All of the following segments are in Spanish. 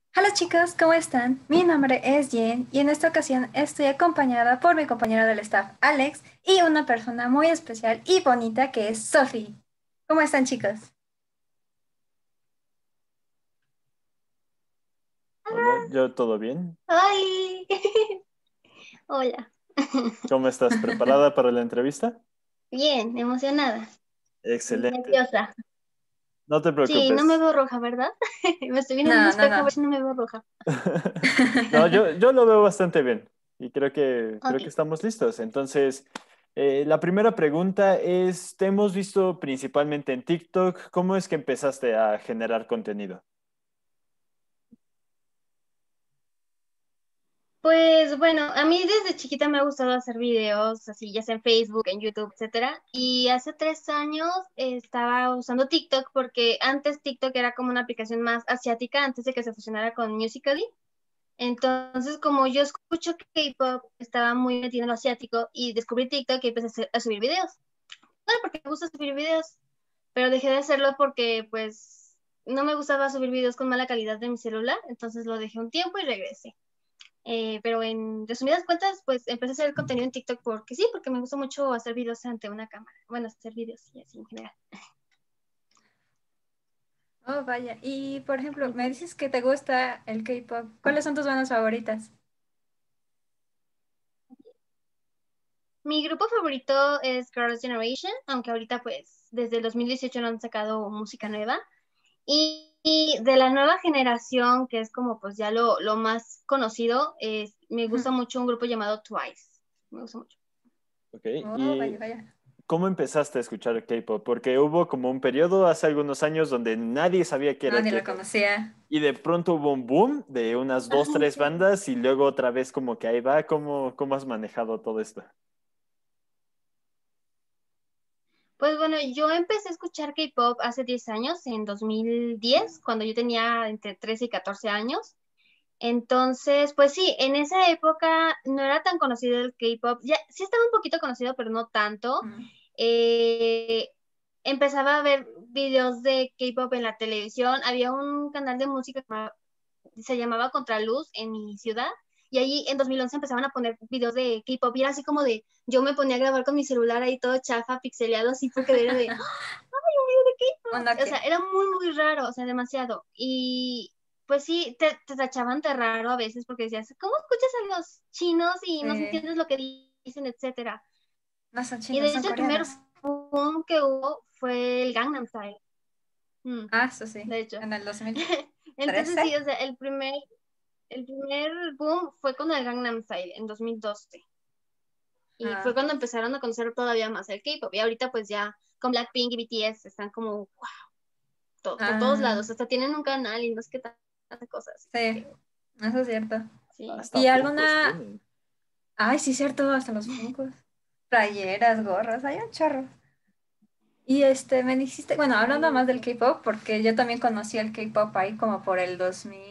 Hola chicos, ¿cómo están? Mi nombre es Jen y en esta ocasión estoy acompañada por mi compañero del staff, Alex, y una persona muy especial y bonita que es Sophie. ¿Cómo están chicos? Hola, yo todo bien. ¡Ay! Hola. ¿Cómo estás? ¿Preparada para la entrevista? Bien, emocionada. Excelente. Nerviosa. No te Sí, no me preocupes. veo roja, ¿verdad? Me estoy viendo en un No, no, espejo a ver no. si no me veo roja. No, yo lo veo bastante bien y creo que Ok. estamos listos. Entonces, la primera pregunta es, te hemos visto principalmente en TikTok. ¿Cómo es que empezaste a generar contenido? Pues bueno, a mí desde chiquita me ha gustado hacer videos, así ya sea en Facebook, en YouTube, etcétera. Y hace 3 años estaba usando TikTok porque antes TikTok era como una aplicación más asiática antes de que se fusionara con Musical.ly. Entonces, como yo escucho K-pop, estaba muy metida en lo asiático y descubrí TikTok y empecé a subir videos. Bueno, porque me gusta subir videos, pero dejé de hacerlo porque pues no me gustaba subir videos con mala calidad de mi celular, entonces lo dejé un tiempo y regresé. Pero en resumidas cuentas, pues empecé a hacer contenido en TikTok porque sí, porque me gusta mucho hacer videos ante una cámara. Bueno, hacer videos y así en general. Oh, vaya. Y por ejemplo, me Ujú. dices que te gusta el K-pop. ¿Cuáles son tus bandas favoritas? Mi grupo favorito es Girls' Generation, aunque ahorita pues desde el 2018 no han sacado música nueva. Y de la nueva generación, que es como pues ya lo más conocido, me Ujú. gusta mucho un grupo llamado Twice. Me gusta mucho. ¿Ok? Oh, vaya, ¿Y vaya. cómo empezaste a escuchar K-pop? Porque hubo como un periodo hace algunos años donde nadie sabía qué No, era ni lo K-pop. conocía. Y de pronto hubo un boom de unas dos, Ay, tres sí. bandas y luego otra vez como que ahí va. ¿Cómo has manejado todo esto? Pues bueno, yo empecé a escuchar K-pop hace 10 años, en 2010, cuando yo tenía entre 13 y 14 años. Entonces, pues sí, en esa época no era tan conocido el K-pop. Ya sí estaba un poquito conocido, pero no tanto. Mm. Eh, Empezaba a ver videos de K-pop en la televisión. Había un canal de música que se llamaba Contraluz en mi ciudad. Y ahí en 2011 empezaban a poner videos de K-pop. Y era así como de, yo me ponía a grabar con mi celular ahí todo chafa, pixeleado, así porque era de, ¡ay, un video de Un K-pop! O sea, Nokia. era muy, muy raro, o sea, demasiado. Y pues sí, te tachaban de raro a veces porque decías, ¿cómo escuchas a los chinos y no Sí. entiendes lo que dicen, etcétera? No son Y chinos, de son hecho el primer coreanos. boom que hubo fue el Gangnam Style. Mm, Ah, eso sí. de hecho. En el 2013. Entonces sí, o sea, el primer boom fue con el Gangnam Style en 2012. Y fue Ah. cuando empezaron a conocer todavía más el K-pop. Y ahorita pues ya con Blackpink y BTS están como wow, por todos Ah, lados. Hasta tienen un canal y no es que tantas cosas. Así sí, que eso es cierto. sí. Hasta ¿Y Funkos alguna? tienen. Ay, sí, cierto, hasta los funcos. Playeras, gorras, hay un chorro. Y me dijiste, bueno, hablando Sí, más del sí. K-pop, porque yo también conocí el K-pop ahí como por el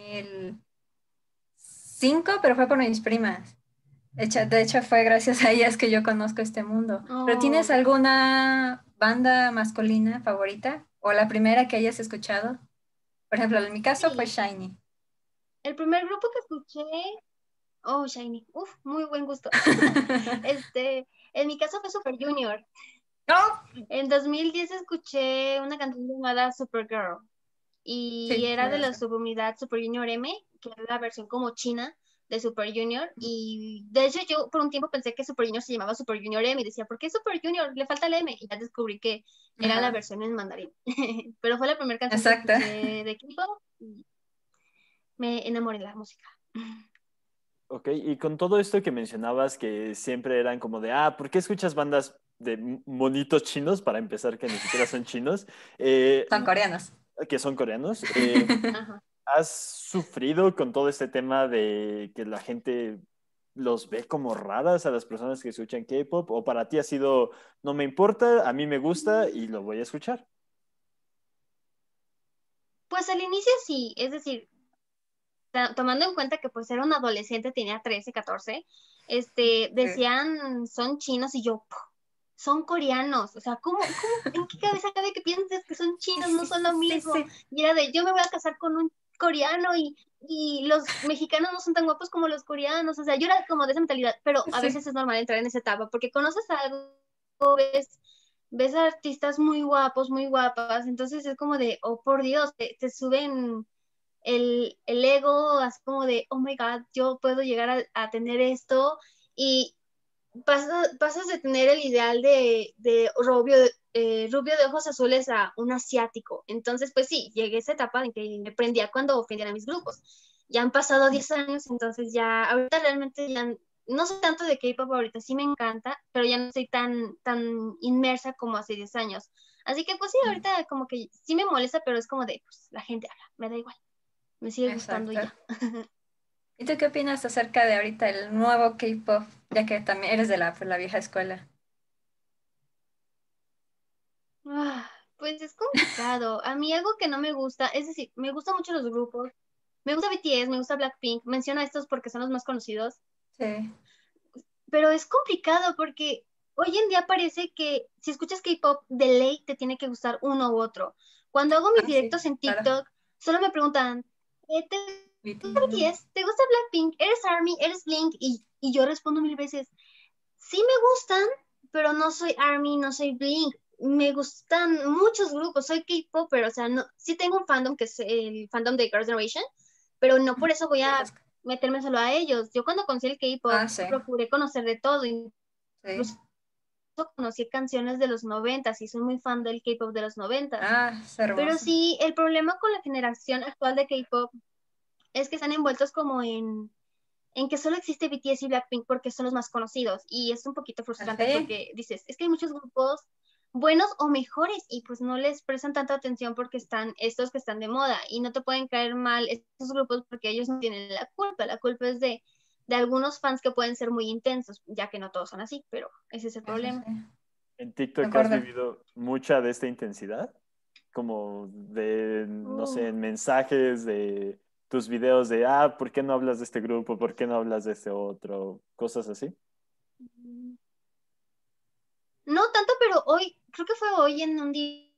2005, pero fue por mis primas. De hecho, fue gracias a ellas que yo conozco este mundo. ¿Pero Oh, tienes ya. alguna banda masculina favorita? ¿O la primera que hayas escuchado? Por ejemplo, en mi caso fue Sí. Shiny. El primer grupo que escuché, oh, Shiny. Uf, muy buen gusto. En mi caso fue Super Junior. ¡Oh! En 2010 escuché una canción llamada Supergirl y Sí, sí era me de la gusta. subunidad Super Junior M, que era la versión como china de Super Junior. Y de hecho yo por un tiempo pensé que Super Junior se llamaba Super Junior M y decía, ¿por qué Super Junior? Le falta el M. Y ya descubrí que era la Ajá, versión en mandarín. Pero fue la primera canción que exacto. escuché de K-pop y me enamoré de la música. Ok, y con todo esto que mencionabas que siempre eran como de, ¿por qué escuchas bandas de monitos chinos para empezar que ni siquiera son chinos, eh, Son coreanos. que son coreanos? Ajá. ¿Has sufrido con todo este tema de que la gente los ve como raras a las personas que escuchan K-pop? ¿O para ti ha sido, no me importa, a mí me gusta y lo voy a escuchar? Pues al inicio sí, es decir, tomando en cuenta que pues era un adolescente, tenía 13, 14, Sí. decían son chinos y yo, son coreanos, o sea, en qué cabeza cabe que pienses que son Sí, chinos, no sí, son sí, lo sí, mismo? sí. Y era de, yo me voy a casar con un coreano y y los mexicanos no son tan guapos como los coreanos, o sea, yo era como de esa mentalidad, pero a Sí. veces es normal entrar en esa etapa, porque conoces algo, ves a artistas muy guapos, muy guapas, entonces es como de, oh por Dios, te suben el ego, así como de, oh my God, yo puedo llegar a tener esto, y pasas de tener el ideal de rubio de ojos azules a un asiático. Entonces, pues sí, llegué a esa etapa en que me prendía cuando ofendían a mis grupos. Ya han pasado 10 años, entonces ya, ahorita realmente ya no sé tanto de K-pop ahorita, sí me encanta, pero ya no estoy tan inmersa como hace 10 años. Así que pues sí, ahorita como que sí me molesta, pero es como de, pues la gente habla, me da igual, me sigue gustando y Exacto. ya. ¿Y tú qué opinas acerca de ahorita el nuevo K-pop, ya que también eres de la vieja escuela? Ah, pues es complicado. A mí algo que no me gusta, es decir, me gustan mucho los grupos. Me gusta BTS, me gusta Blackpink. Menciono a estos porque son los más conocidos. Sí. Pero es complicado porque hoy en día parece que si escuchas K-pop, de ley te tiene que gustar uno u otro. Cuando hago mis Ah, sí, directos en claro. TikTok, solo me preguntan, ¿te gusta BTS. BTS? ¿Te gusta Blackpink? ¿Eres ARMY? ¿Eres Blink? Y yo respondo mil veces, sí me gustan, pero no soy ARMY, no soy Blink. Me gustan muchos grupos, soy K-popper, o sea, no, sí tengo un fandom que es el fandom de Girls' Generation, pero no por eso voy Sí, a meterme solo a ellos. Yo cuando conocí el K-pop Ah, sí, procuré conocer de todo, sí. incluso conocí canciones de los 90 y soy muy fan del K-pop de los 90. Ah, es Pero hermoso. sí, el problema con la generación actual de K-pop es que están envueltos como en que solo existe BTS y Blackpink porque son los más conocidos y es un poquito frustrante Así. porque dices, es que hay muchos grupos buenos o mejores y pues no les prestan tanta atención porque están estos que están de moda y no te pueden caer mal estos grupos porque ellos no tienen la culpa es de algunos fans que pueden ser muy intensos, ya que no todos son así, pero ese es el Eso problema. sí. ¿En TikTok has Concuerdo. vivido mucha de esta intensidad? Como de, no Uh, sé, en mensajes de tus videos de, ah, ¿por qué no hablas de este grupo? ¿Por qué no hablas de este otro? Cosas así. No tanto, pero hoy, creo que fue hoy en un directo,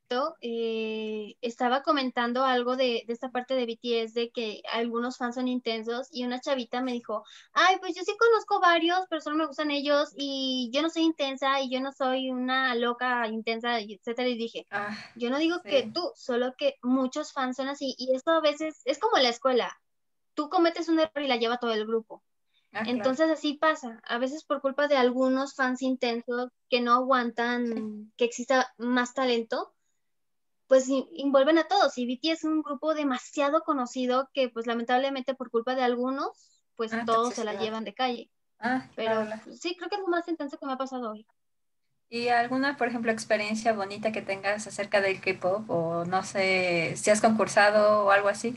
estaba comentando algo de esta parte de BTS, de que algunos fans son intensos, y una chavita me dijo, ay, pues yo sí conozco varios, pero solo me gustan ellos, y yo no soy intensa, y yo no soy una loca intensa, y etcétera, y dije, Ah, yo no digo que sí. tú, solo que muchos fans son así, y esto a veces es como en la escuela, tú cometes un error y la lleva todo el grupo. Ah, claro. Entonces así pasa, a veces por culpa de algunos fans intensos que no Sí. aguantan que exista más talento, pues envuelven a todos. Y BT es un grupo demasiado conocido que pues lamentablemente por culpa de algunos, pues Ah, todos se la toxicidad. llevan de calle. Ah, claro. Pero pues, sí, creo que es lo más intenso que me ha pasado hoy. ¿Y alguna, por ejemplo, experiencia bonita que tengas acerca del K-pop? O no sé, si has concursado o algo así.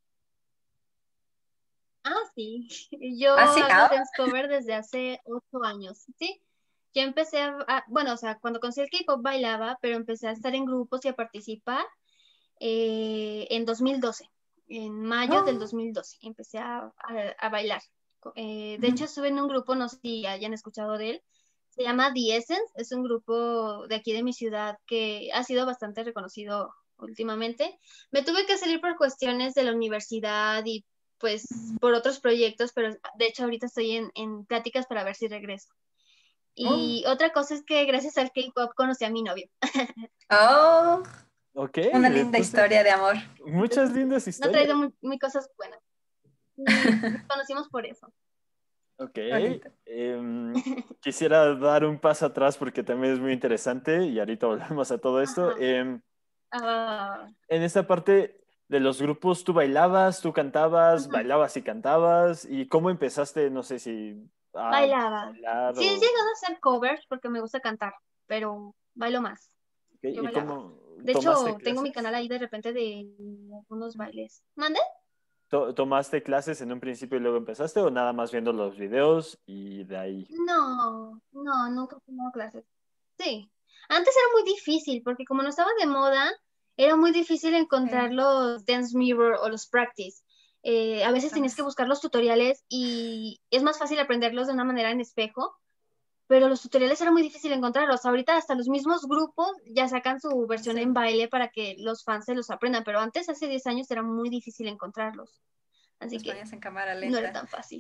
Ah, sí, yo Ah, sí. hago Ah, dance cover desde hace 8 años, ¿sí? Yo empecé bueno, o sea, cuando conocí el K-pop bailaba, pero empecé a estar en grupos y a participar en 2012, en mayo del oh, 2012, empecé a bailar. De ujú. hecho, estuve en un grupo, no sé si hayan escuchado de él, se llama The Essence, es un grupo de aquí de mi ciudad que ha sido bastante reconocido últimamente. Me tuve que salir por cuestiones de la universidad y pues por otros proyectos, pero de hecho ahorita estoy en pláticas para ver si regreso. Oh, Y otra cosa es que gracias al K-pop conocí a mi novio. oh, Ok, una linda entonces, historia de amor. muchas lindas No ha historias. traído muy cosas buenas. Y nos conocimos por eso. Ok, Bonito. quisiera dar un paso atrás porque también es muy interesante y ahorita volvemos a todo esto. Ajá. Ah, En esta parte de los grupos, ¿tú bailabas, tú cantabas, ujú. bailabas y cantabas? ¿Y cómo empezaste, no sé si a Bailaba. bailar Sí, he o... llegado a hacer covers porque me gusta cantar, pero bailo más. ok, Yo ¿y bailaba. cómo De tomaste hecho, tengo mi clases? canal ahí de repente de algunos bailes. ¿Mande? ¿Tomaste clases en un principio y luego empezaste o nada más viendo los videos y de ahí? No, nunca he tomado clases. Sí. Antes era muy difícil porque como no estaba de moda, era muy difícil encontrar Sí. los Dance Mirror o los Practice. A veces Ah, tenías que buscar los tutoriales y es más fácil aprenderlos de una manera en espejo, pero los tutoriales era muy difícil encontrarlos. Ahorita hasta los mismos grupos ya sacan su versión sí. en baile para que los fans se los aprendan, pero antes, hace 10 años, era muy difícil encontrarlos. Así Los que ponías en cámara no era lenta, tan fácil.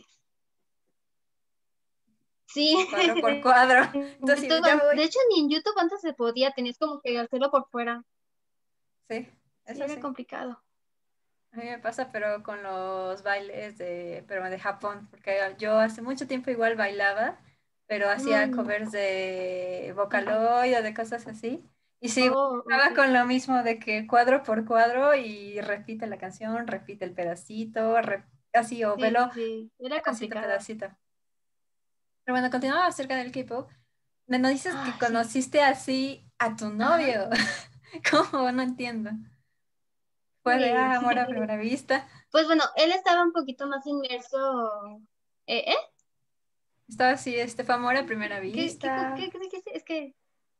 Sí, cuadro por cuadro. Entonces, ya me De voy. hecho, ni en YouTube antes se podía, tenías como que hacerlo por fuera. Sí, Sí, eso era sí. complicado. A mí me pasa, pero con los bailes pero de Japón, porque yo hace mucho tiempo igual bailaba, pero hacía Mm, covers de ajá. Vocaloid o de cosas así. Y sí, Oh, estaba ok. con lo mismo de que cuadro por cuadro y repite la canción, repite el pedacito, así o Sí, velo sí, sí. Era pedacito, complicado. pedacito. Pero bueno, continuando acerca del K-pop, me nos dices que Ah, sí. conociste así a tu Ajá. novio. ¿Cómo? No entiendo. Fue de Sí. amor a primera vista. Pues bueno, él estaba un poquito más inmerso. ¿Eh? Estaba así, fue amor a primera ¿Qué vista. dijiste? Es que.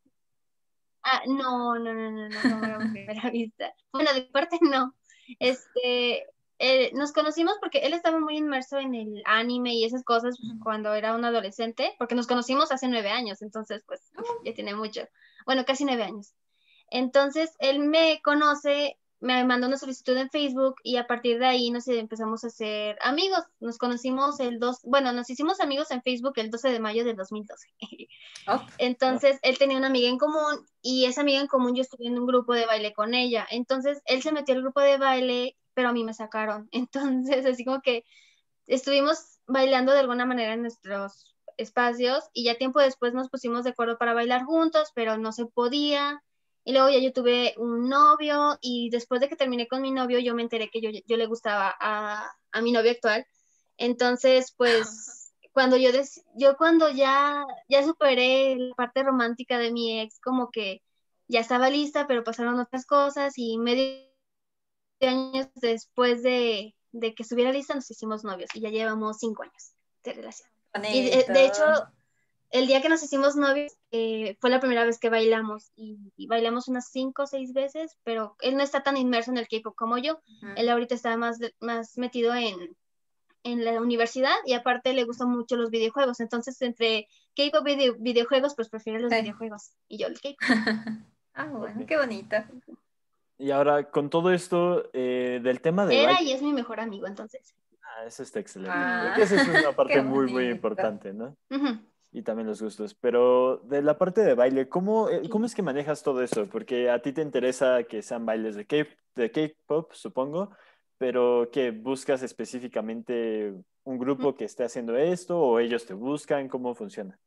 Ah, no, no, no, no, no, fue amor a primera vista. Bueno, de parte no. Este, nos conocimos porque él estaba muy inmerso en el anime y esas cosas Ujú. cuando era un adolescente, porque nos conocimos hace 9 años, entonces pues ya tiene mucho. Bueno, casi 9 años. Entonces, él me conoce, me mandó una solicitud en Facebook y a partir de ahí nos empezamos a hacer amigos. Nos conocimos bueno, nos hicimos amigos en Facebook el 12 de mayo del 2012. Oh, Ah, Entonces, él tenía una amiga en común y esa amiga en común yo estuve en un grupo de baile con ella. Entonces, él se metió al grupo de baile, pero a mí me sacaron. Entonces, así como que estuvimos bailando de alguna manera en nuestros espacios y ya tiempo después nos pusimos de acuerdo para bailar juntos, pero no se podía. Y luego ya yo tuve un novio y después de que terminé con mi novio, yo me enteré que yo le gustaba a mi novio actual. Entonces, pues, yo cuando ya superé la parte romántica de mi ex, como que ya estaba lista, pero pasaron otras cosas y medio años después de que estuviera lista nos hicimos novios y ya llevamos 5 años de relación. Y bonito. de hecho, el día que nos hicimos novios fue la primera vez que bailamos y bailamos unas 5 o 6 veces, pero él no está tan inmerso en el K-pop como yo. Ujú. Él ahorita está más metido en la universidad y aparte le gustan mucho los videojuegos. Entonces, entre K-pop y videojuegos, pues prefiere los Sí. videojuegos y yo el K-pop. Ah, bueno, ok. qué bonito. Y ahora, con todo esto del tema de Era baile, y es mi mejor amigo, entonces. eso está excelente. Creo que Ah, esa es una qué parte muy, muy bonito. importante, ¿no? Ujú. Y también los gustos. Pero de la parte de baile, ¿cómo Sí. es que manejas todo eso? Porque a ti te interesa que sean bailes de K-pop, supongo, pero que buscas específicamente un grupo que esté haciendo esto o ellos te buscan, ¿cómo funciona?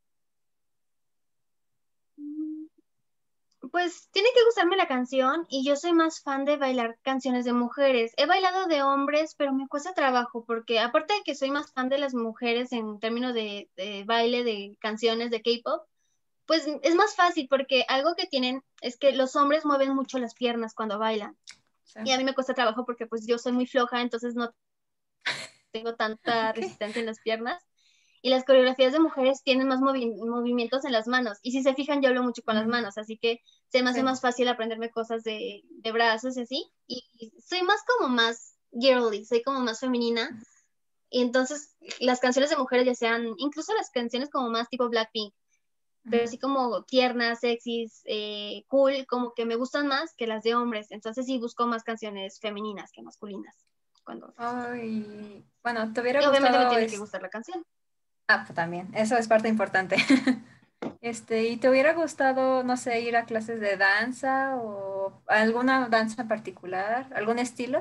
Pues tiene que gustarme la canción y yo soy más fan de bailar canciones de mujeres. He bailado de hombres, pero me cuesta trabajo porque aparte de que soy más fan de las mujeres en términos de baile, de canciones, de K-pop, pues es más fácil porque algo que tienen es que los hombres mueven mucho las piernas cuando bailan. Sí. Y a mí me cuesta trabajo porque pues yo soy muy floja, entonces no tengo tanta Ok. resistencia en las piernas. Y las coreografías de mujeres tienen más movimientos en las manos. Y si se fijan, yo hablo mucho con las Ujú. manos, así que se me hace Sí. más fácil aprenderme cosas de brazos y así. Y soy más como más girly, soy como más femenina. Y entonces las canciones de mujeres, ya sean, incluso las canciones como más tipo Blackpink, pero Ujú. así como tiernas, sexys, cool, como que me gustan más que las de hombres. Entonces sí busco más canciones femeninas que masculinas. Cuando... Ay, bueno, ¿te hubiera Y obviamente me gustado tiene que gustar la canción. Ah, pues también, eso es parte importante. ¿Y te hubiera gustado, no sé, ir a clases de danza o alguna danza en particular, algún estilo?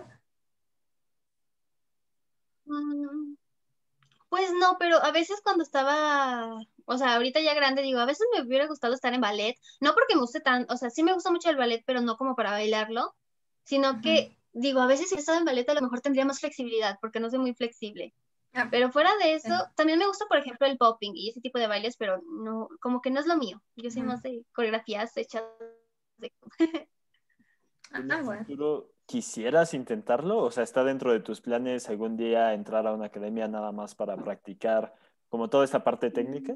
Mm, Pues no, pero a veces cuando estaba, o sea, ahorita ya grande, digo, a veces me hubiera gustado estar en ballet, no porque me guste tan, o sea, sí me gusta mucho el ballet, pero no como para bailarlo, sino Ujú. que, digo, a veces si he estado en ballet a lo mejor tendría más flexibilidad, porque no soy muy flexible. Ah, Pero fuera de eso, sí. también me gusta, por ejemplo, el popping y ese tipo de bailes, pero no, como que no es lo mío. Yo soy Ujú. más de coreografías hechas de... ¿Y en Ah, un bueno. futuro quisieras intentarlo? O sea, ¿está dentro de tus planes algún día entrar a una academia nada más para practicar como toda esta parte técnica?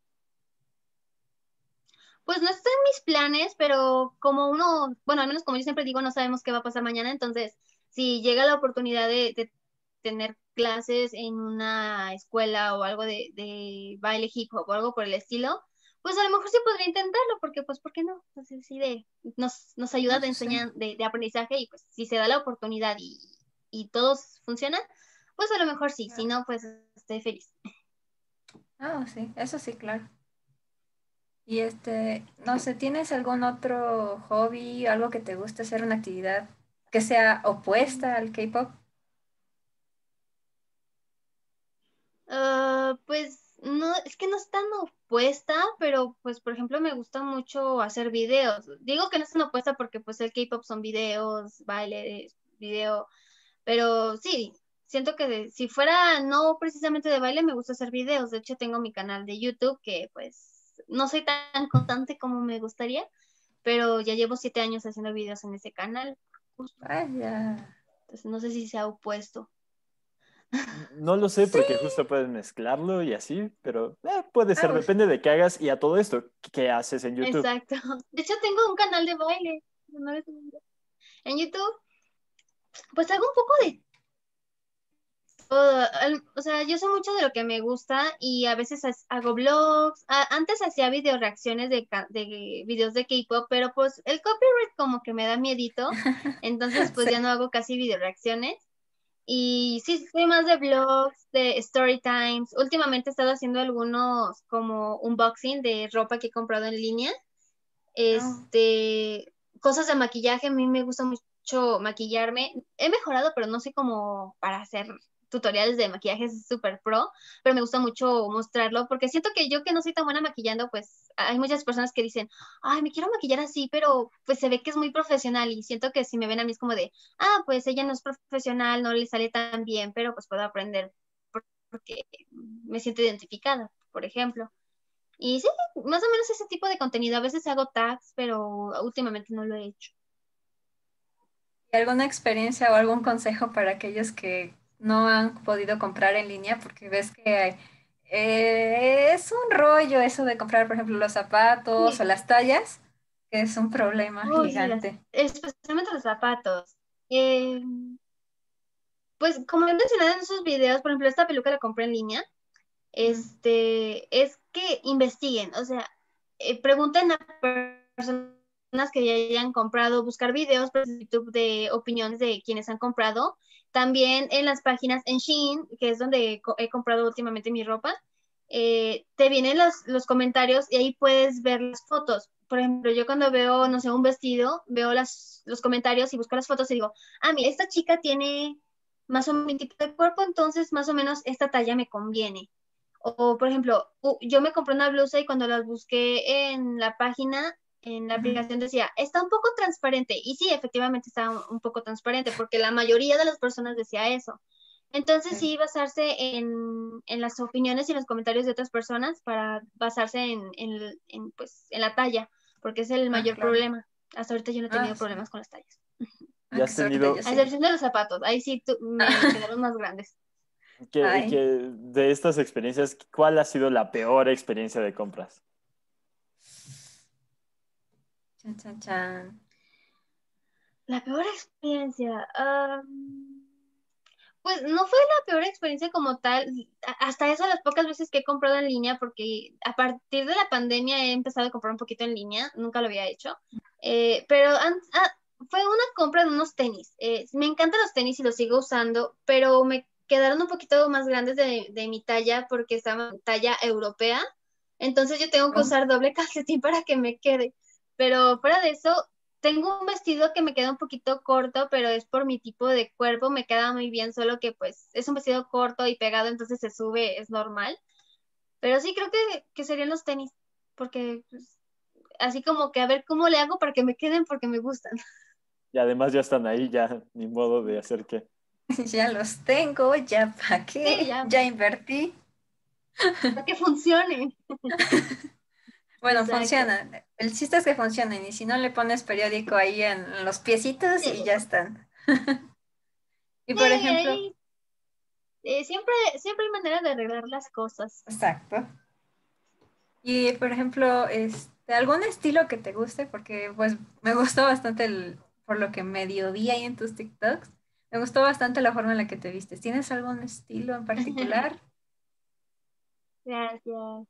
Pues no está en mis planes, pero como uno, bueno, al menos como yo siempre digo, no sabemos qué va a pasar mañana, entonces si llega la oportunidad de tener clases en una escuela o algo de baile hip hop o algo por el estilo, pues a lo mejor sí podría intentarlo, porque pues, ¿por qué no? Entonces sí nos ayuda No de sé. enseñar, de aprendizaje y pues si se da la oportunidad y todos funcionan, pues a lo mejor sí, si no, pues estoy feliz. Ah, sí, eso sí, claro. Y no sé, ¿tienes algún otro hobby, algo que te guste hacer, una actividad que sea opuesta al K-pop? Pues no, es que no es tan opuesta, pero pues por ejemplo me gusta mucho hacer videos. Digo que no es tan opuesta porque pues el K-pop son videos, baile, video, pero sí, siento que si fuera no precisamente de baile, me gusta hacer videos. De hecho, tengo mi canal de YouTube que pues no soy tan constante como me gustaría, pero ya llevo 7 años haciendo videos en ese canal. Vaya. Entonces no sé si se ha opuesto. No lo sé Sí. porque justo puedes mezclarlo y así, pero puede Ah, ser, pues, depende de qué hagas y a todo esto, ¿qué haces en YouTube? Exacto. De hecho, tengo un canal de baile. ¿No les digo? En YouTube, pues hago un poco de todo. O sea, yo sé mucho de lo que me gusta y a veces hago vlogs. Antes hacía video reacciones de videos de K-pop, pero pues el copyright como que me da miedito. Entonces, pues sí. ya no hago casi video reacciones. Y sí, soy más de vlogs, de story times. Últimamente he estado haciendo algunos como unboxing de ropa que he comprado en línea. No. Cosas de maquillaje, a mí me gusta mucho maquillarme. He mejorado, pero no sé cómo para hacer tutoriales de maquillaje súper pro, pero me gusta mucho mostrarlo porque siento que yo que no soy tan buena maquillando, pues hay muchas personas que dicen, ay, me quiero maquillar así, pero pues se ve que es muy profesional y siento que si me ven a mí es como de, pues ella no es profesional, no le sale tan bien, pero pues puedo aprender porque me siento identificada, por ejemplo. Y sí, más o menos ese tipo de contenido. A veces hago tags, pero últimamente no lo he hecho. ¿Y alguna experiencia o algún consejo para aquellos que no han podido comprar en línea? Porque ves que es un rollo eso de comprar, por ejemplo, los zapatos o Sí, las tallas, que es un problema oh, sí, gigante. especialmente los zapatos. Eh, pues como he mencionado en esos videos, por ejemplo, esta peluca la compré en línea. Ujú. Es que investiguen, o sea, pregunten a personas que ya hayan comprado, buscar videos por YouTube de opiniones de quienes han comprado. También en las páginas en Shein, que es donde he comprado últimamente mi ropa, te vienen los comentarios y ahí puedes ver las fotos. Por ejemplo, yo cuando veo, no sé, un vestido, veo los comentarios y busco las fotos y digo, mira, esta chica tiene más o menos mi tipo de cuerpo, entonces más o menos esta talla me conviene. O, por ejemplo, yo me compré una blusa y cuando la busqué en la página, en la Ujú. aplicación decía, está un poco transparente. Y sí, efectivamente está un poco transparente, porque la mayoría de las personas decía eso. Entonces Sí. sí, basarse en las opiniones y los comentarios de otras personas para basarse pues, en la talla, porque es el Ah, mayor claro. problema. Hasta ahorita yo no he Ah, tenido sí. problemas con las tallas. Ah, ¿Ya qué has suerte, yo tenido A sí. excepción de los zapatos, ahí sí me quedaron más grandes. que Ay, de estas experiencias, cuál ha sido la peor experiencia de compras? chan, chan, chan. La peor experiencia. Pues no fue la peor experiencia como tal, hasta eso las pocas veces que he comprado en línea, porque a partir de la pandemia he empezado a comprar un poquito en línea, nunca lo había hecho, pero fue una compra de unos tenis. Me encantan los tenis y los sigo usando, pero me quedaron un poquito más grandes de mi talla porque estaban en talla europea, entonces yo tengo que No. usar doble calcetín para que me quede, pero fuera de eso, tengo un vestido que me queda un poquito corto, pero es por mi tipo de cuerpo, me queda muy bien, solo que pues es un vestido corto y pegado, entonces se sube, es normal. Pero sí creo que serían los tenis, porque pues, así como que a ver cómo le hago para que me queden porque me gustan, Y además ya están ahí, ya ni modo de hacer qué. Ya los tengo, ya sí, pagué, ya, ya invertí. para que funcione. Bueno, Exacto. funcionan. El chiste es que funcionen y si no le pones periódico ahí en los piecitos y Sí, ya están. Y sí, por ejemplo, ahí siempre hay manera de arreglar las cosas. exacto. Y por ejemplo, algún estilo que te guste, porque pues me gustó bastante por lo que medio vi ahí en tus TikToks, me gustó bastante la forma en la que te vistes. ¿Tienes algún estilo en particular? Gracias.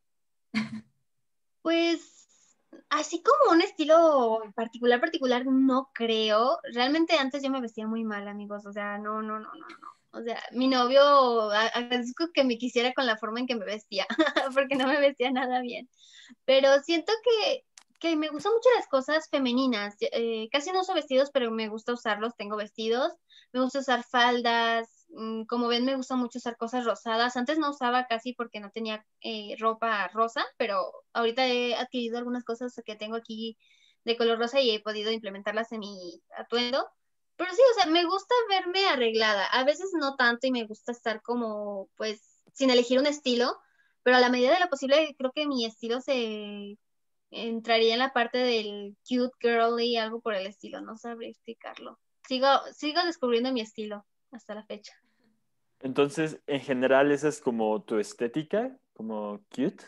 Pues así como un estilo particular, no creo. Realmente antes yo me vestía muy mal, amigos. O sea, no, no, no, no. O sea, mi novio, agradezco que me quisiera con la forma en que me vestía, porque no me vestía nada bien. Pero siento que me gustan mucho las cosas femeninas. Casi no uso vestidos, pero me gusta usarlos. Tengo vestidos, me gusta usar faldas. Como ven, me gusta mucho usar cosas rosadas. Antes no usaba casi porque no tenía ropa rosa, pero ahorita he adquirido algunas cosas que tengo aquí de color rosa y he podido implementarlas en mi atuendo. Pero sí, o sea, me gusta verme arreglada. A veces no tanto y me gusta estar como, pues, sin elegir un estilo, pero a la medida de lo posible creo que mi estilo se entraría en la parte del cute girly, algo por el estilo, no sabré explicarlo. Sigo descubriendo mi estilo hasta la fecha. Entonces, en general, esa es como tu estética, como cute.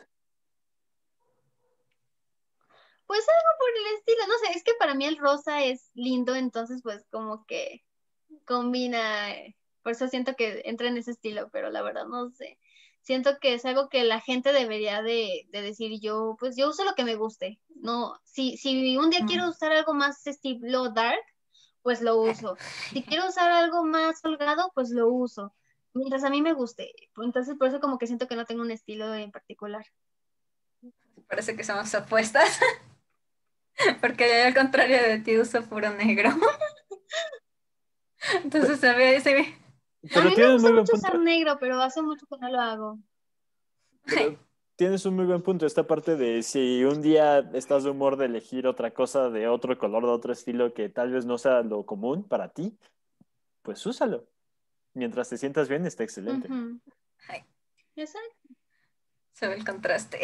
Pues algo por el estilo, no sé, es que para mí el rosa es lindo, entonces pues como que combina, por eso siento que entra en ese estilo, pero la verdad no sé. Siento que es algo que la gente debería de decir, yo, pues yo uso lo que me guste. No, si un día quiero Mm. usar algo más estilo dark, pues lo uso. Si quiero usar algo más holgado, pues lo uso. Mientras a mí me guste. Entonces por eso como que siento que no tengo un estilo en particular. Parece que somos opuestas, porque yo al contrario de ti uso puro negro. Pe- Entonces se ve. A Pero mí me tienes gusta muy buen mucho punto. usar negro, pero hace mucho que no lo hago. Pero tienes un muy buen punto. Esta parte de si un día estás de humor de elegir otra cosa de otro color, de otro estilo que tal vez no sea lo común para ti, pues úsalo. Mientras te sientas bien, está excelente. Ujú. Ay, Exacto. se ve el contraste.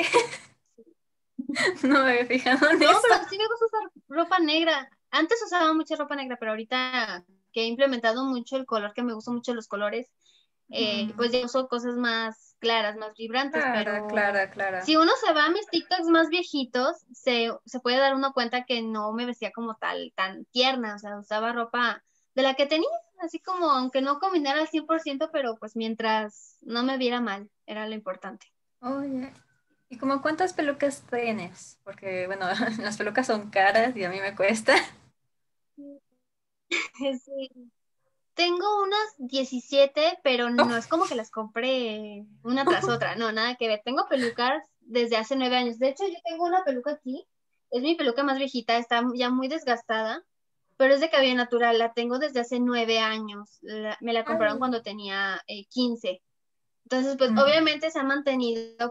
No me había fijado en No, eso. pero sí me gusta usar ropa negra. Antes usaba mucha ropa negra, pero ahorita que he implementado mucho el color, que me gustan mucho los colores, pues ya uso cosas más claras, más vibrantes, Clara, pero clara, clara. si uno se va a mis TikToks más viejitos, se puede dar uno cuenta que no me vestía como tal, tan tierna, o sea, usaba ropa de la que tenía, así como, aunque no combinara al 100%, pero pues mientras no me viera mal, era lo importante. Oye, ¿y como cuántas pelucas tienes? Porque, bueno, las pelucas son caras y a mí me cuesta. Sí. Tengo unas 17, pero no es como que las compré una tras otra, no, nada que ver. Tengo pelucas desde hace 9 años. De hecho, yo tengo una peluca aquí, es mi peluca más viejita, está ya muy desgastada, pero es de cabello natural, la tengo desde hace 9 años. Me la compraron Ay. cuando tenía 15. Entonces, pues Mm. obviamente se ha mantenido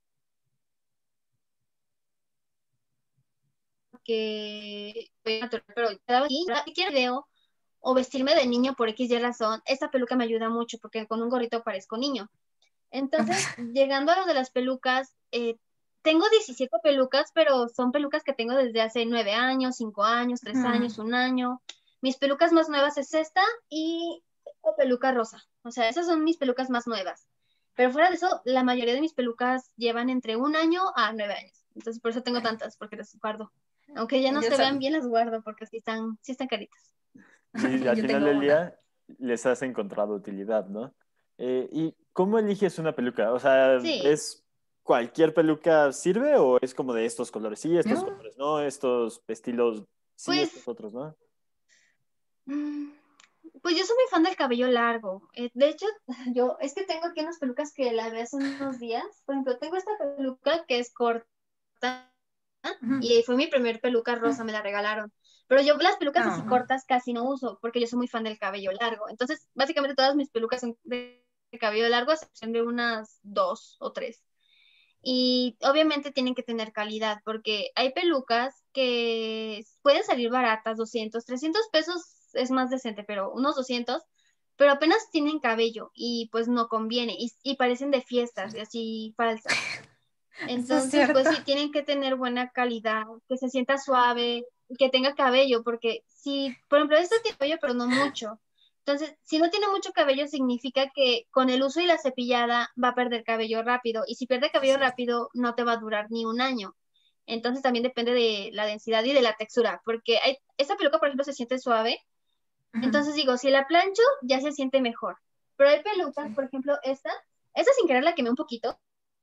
porque fue natural, pero cada vez que quiero video o vestirme de niño por X y razón, esta peluca me ayuda mucho porque con un gorrito parezco niño. Entonces, llegando a lo de las pelucas, tengo 17 pelucas, pero son pelucas que tengo desde hace 9 años, 5 años, 3 Mm. años, un año. Mis pelucas más nuevas es esta y tengo peluca rosa. O sea, esas son mis pelucas más nuevas. Pero fuera de eso, la mayoría de mis pelucas llevan entre un año a 9 años. Entonces, por eso tengo Ay, tantas, porque las guardo. Aunque ya no yo, se vean bien, las guardo porque sí están caritas. Y al yo final tengo del una. día les has encontrado utilidad, ¿no? ¿Y cómo eliges una peluca? O sea, Sí, ¿es cualquier peluca sirve o es como de estos colores sí, estos ¿No? colores no, estos estilos sí, estos pues otros no? Mm, Pues yo soy muy fan del cabello largo. De hecho, yo es que tengo aquí unas pelucas que la vi hace unos días. Por ejemplo, tengo esta peluca que es corta Ujú. y fue mi primer peluca rosa, me la regalaron. Pero yo las pelucas así No. cortas casi no uso porque yo soy muy fan del cabello largo. Entonces, básicamente todas mis pelucas son de cabello largo, a excepción de unas dos o tres. Y obviamente tienen que tener calidad, porque hay pelucas que pueden salir baratas, 200 300 pesos es más decente, pero unos 200, pero apenas tienen cabello y pues no conviene y parecen de fiestas y así falsas. Eso es Entonces, pues cierto. sí, tienen que tener buena calidad, que se sienta suave y que tenga cabello, porque si, por ejemplo, esto tiene cabello, pero no mucho. Entonces, si no tiene mucho cabello, significa que con el uso y la cepillada va a perder cabello rápido. Y si pierde Eso es cabello cierto. rápido, no te va a durar ni un año. Entonces, también depende de la densidad y de la textura, porque esta peluca, por ejemplo, se siente suave. Ujú. Entonces, digo, si la plancho, ya se siente mejor. Pero hay pelucas, Sí. por ejemplo, esta sin querer la quemé un poquito,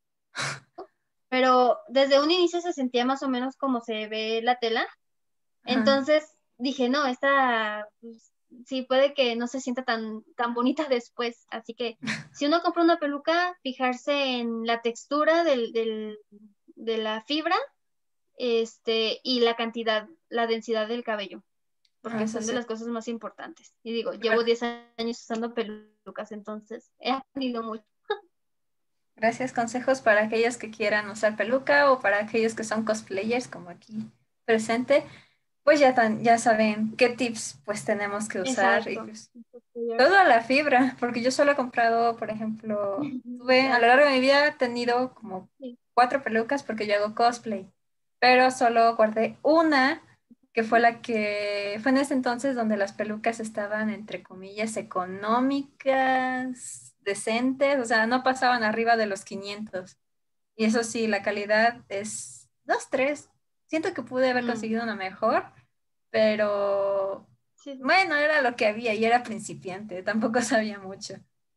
pero desde un inicio se sentía más o menos como se ve la tela. Ajá. Entonces dije, no, esta pues, sí puede que no se sienta tan bonita después. Así que si uno compra una peluca, fijarse en la textura de la fibra, y la cantidad, la densidad del cabello, porque Eso son de sí. las cosas más importantes. Y digo, llevo Bueno, 10 años usando pelucas, entonces he aprendido mucho. gracias, consejos para aquellos que quieran usar peluca o para aquellos que son cosplayers, como aquí presente, pues ya saben qué tips pues tenemos que usar y Exacto. pues, toda la fibra, porque yo solo he comprado, por ejemplo, a lo largo de mi vida he tenido como Sí. 4 pelucas porque yo hago cosplay, pero solo guardé una que fue la que fue en ese entonces donde las pelucas estaban entre comillas económicas, decentes, o sea, no pasaban arriba de los 500. Y eso sí, la calidad es 2, 3. Siento que pude haber Mm, conseguido una mejor, pero sí, sí. bueno, era lo que había y era principiante, tampoco sabía mucho.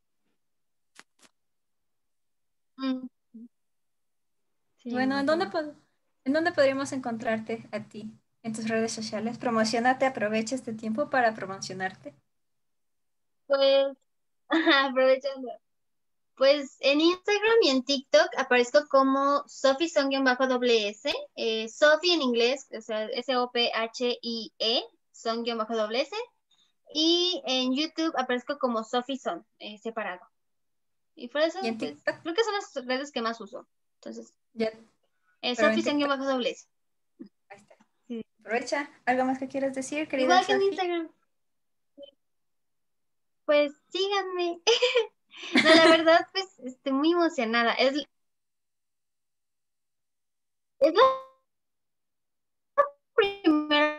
Mm, sí, me Bueno, imagino. ¿en dónde podríamos encontrarte a ti? ¿En tus redes sociales? Promocionate, aprovecha este tiempo para promocionarte. Pues, aprovechando. Pues en Instagram y en TikTok aparezco como Sophie Song-S, Sophie en inglés, o sea, Sophie, Song-S, y en YouTube aparezco como Sophie Song, separado. Y por eso, ¿Y en pues, TikTok? creo que son las redes que más uso. Entonces, Ya, pero en Sophie TikTok, Song-S. ahí está. Sí. Aprovecha. ¿Algo más que quieras decir, querida Igual que en Sofi? Instagram, pues síganme. No, la verdad, pues estoy muy emocionada. Es la primera,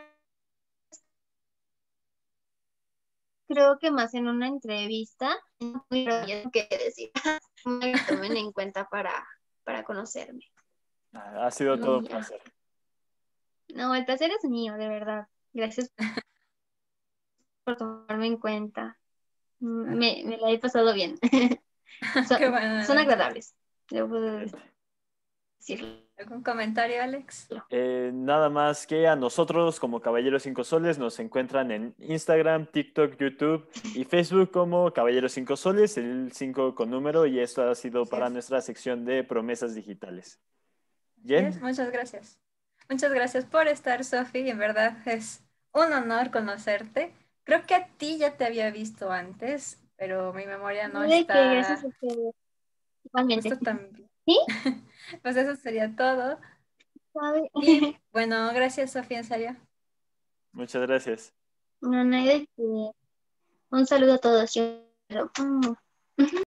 creo que más en una entrevista, muy tengo que decir, me tomen en cuenta para conocerme. Ha sido todo un Y placer. no, el placer es mío, de verdad. Gracias por tomarme en cuenta. Me la he pasado bien. Qué Son, bueno, son Alex. agradables, debo de Excelente. decirlo. ¿Algún comentario, Alex? Nada más que a nosotros como Caballeros 5 Soles nos encuentran en Instagram, TikTok, YouTube y Facebook como Caballeros 5 Soles, el 5 con número, y esto ha sido Así para es. nuestra sección de promesas digitales. Así es. Jen, Muchas gracias. Muchas gracias por estar, Sofi. En verdad es un honor conocerte. Creo que a ti ya te había visto antes, pero mi memoria no De que gracias a está ustedes, igualmente. justo tan bien. ¿Sí? Pues eso sería todo. ¿Sabe? Y bueno, gracias, Sofía, en serio. muchas gracias. No, no hay de que. Un saludo a todos. Yo.